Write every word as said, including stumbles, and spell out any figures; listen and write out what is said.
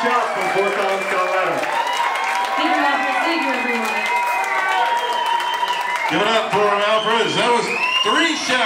shot from Fort Collins, Colorado. Thank you, Alfred. Thank you, everyone. Give it up for Alfred. That was three shots.